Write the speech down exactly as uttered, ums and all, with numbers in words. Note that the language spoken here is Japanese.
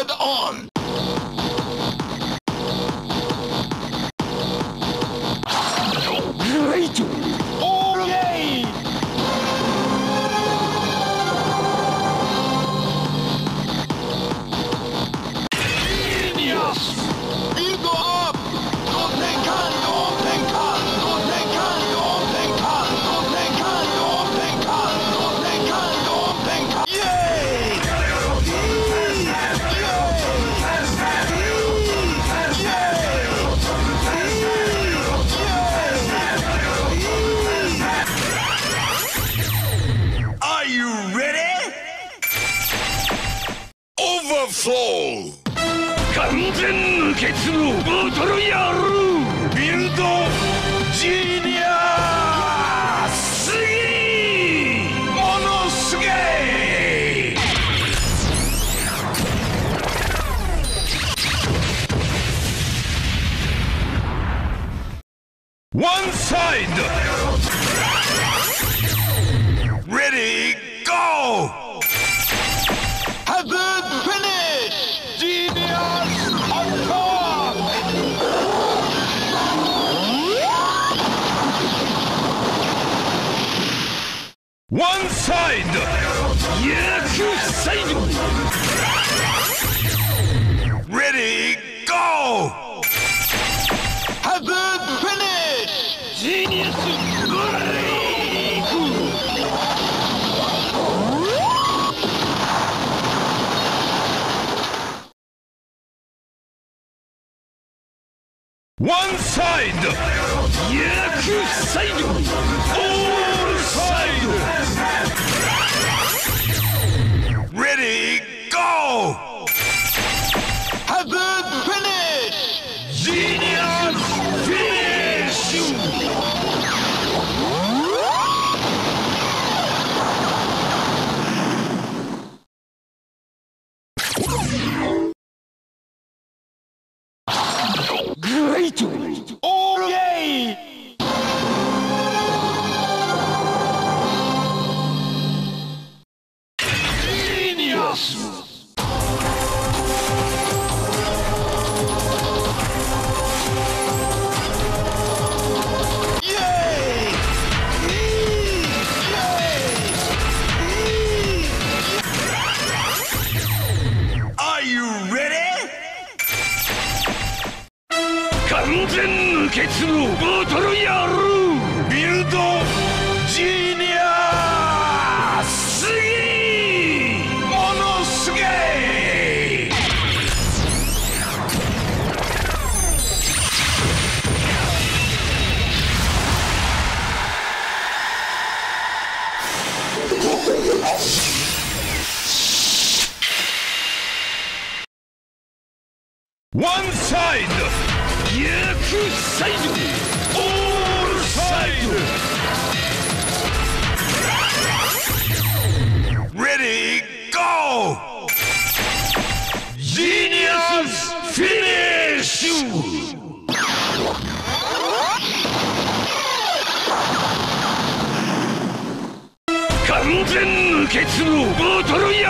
Head on! Great! Okay! Genius! Ego up! No tenkan, no tenkan, no tenkan, no tenkan, no tenkan, no tenkan, no tenkan, no tenkan! Yay! Are you ready? Overflow! 完全無欠のボトルやるビルドジーニアスすげーものすげー One side! Ready, go! Has it finished? Genius attack! One side! 逆サイド Ready, go! Has it finished? ジーニアスブレイク One side! 逆サイド All side! Ready, go! Has it finished? Genius finish! Great! Okay! Genius! Yay! Are you ready? 完全無欠のボトルやるビルドジーニアすげーものすげー One side! 逆サイド All side! Ready, go! Genius finish! 完全無欠のボトル